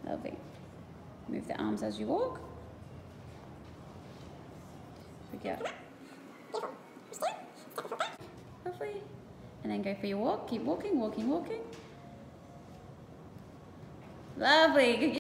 Lovely. Move the arms as you walk. Good. Lovely. And then go for your walk. Keep walking, walking, walking. Lovely. Good.